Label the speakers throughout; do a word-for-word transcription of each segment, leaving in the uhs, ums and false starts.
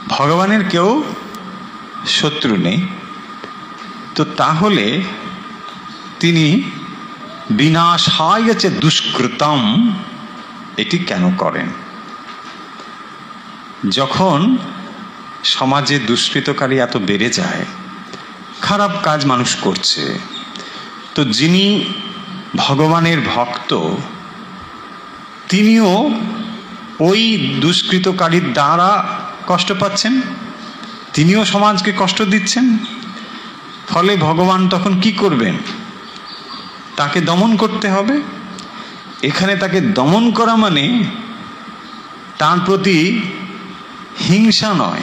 Speaker 1: ভগবানের কেউ শত্রু নেই, তো তাহলে তিনি বিনাশায় চে দুষ্কৃতম এটি কেন করেন? যখন সমাজে দুষ্কৃতকারী এত বেড়ে যায়, খারাপ কাজ মানুষ করছে, তো যিনি ভগবানের ভক্ত তিনিও ওই দুষ্কৃতকারীর দ্বারা কষ্ট পাচ্ছেন, তিনিও সমাজকে কষ্ট দিচ্ছেন। ফলে ভগবান তখন কি করবেন? তাকে দমন করতে হবে। এখানে তাকে দমন করা মানে তার প্রতি হিংসা নয়,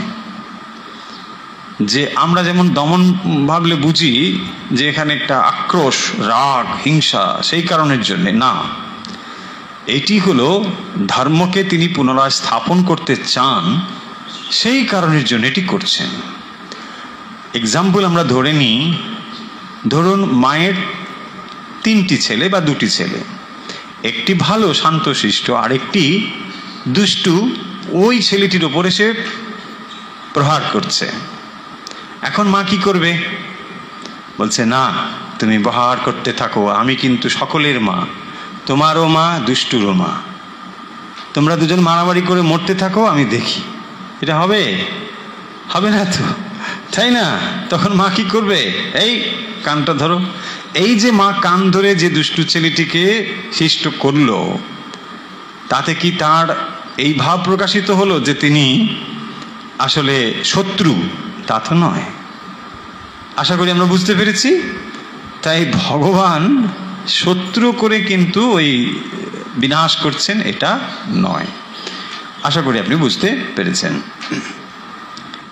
Speaker 1: যে আমরা যেমন দমন ভাবলে বুঝি যে এখানে একটা আক্রোশ, রাগ, হিংসা সেই কারণের জন্য না। এটি হলো ধর্মকে তিনি পুনরায় স্থাপন করতে চান, সেই কারণের জন্য এটি করছেন। এক্সাম্পল আমরা ধরে নিই, ধরুন মায়ের তিনটি ছেলে বা দুটি ছেলে, একটি ভালো শান্তশিষ্ট আর একটি দুষ্টু, ওই ছেলেটির ওপরে সে প্রহার করছে। এখন মা কি করবে? বলছে না, তুমি প্রহার করতে থাকো, আমি কিন্তু সকলের মা, তোমারও মা, দুষ্টুরও মা, তোমরা দুজন মারামারি করে মরতে থাকো, আমি দেখি। এটা হবে? হবে না তো, তাই না? তখন মা কি করবে? এই কানটা ধরো। এই যে মা কান ধরে যে দুষ্টু ছেলেটিকে শিষ্ট করলো, তাতে কি তার এই ভাব প্রকাশিত হলো যে তিনি আসলে শত্রু? তা তো নয়। আশা করি আমরা বুঝতে পেরেছি। তাই ভগবান শত্রু করে কিন্তু ওই বিনাশ করছেন এটা নয়। আশা করি আপনি বুঝতে পেরেছেন।